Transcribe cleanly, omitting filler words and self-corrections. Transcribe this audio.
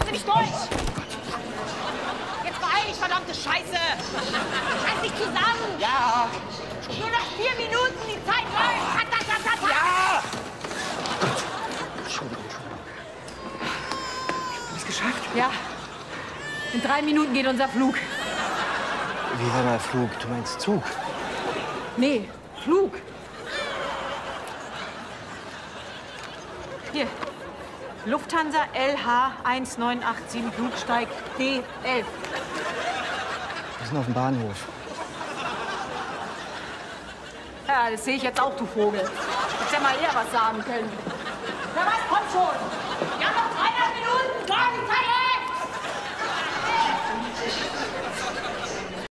Lass mich durch! Jetzt beeil dich, verdammte Scheiße! Reiß dich zusammen! Ja! Nur noch 4 Minuten, die Zeit läuft! Hat! Ja! Entschuldigung. Haben es geschafft? Ja. In 3 Minuten geht unser Flug. Wie war mal Flug? Du meinst Zug? Nee, Flug. Hier. Lufthansa LH 1987 Flugsteig D11. Wir sind auf dem Bahnhof. Ja, das sehe ich jetzt auch, du Vogel. Hättest ja mal eher was sagen können. Na was, komm schon. Ja, noch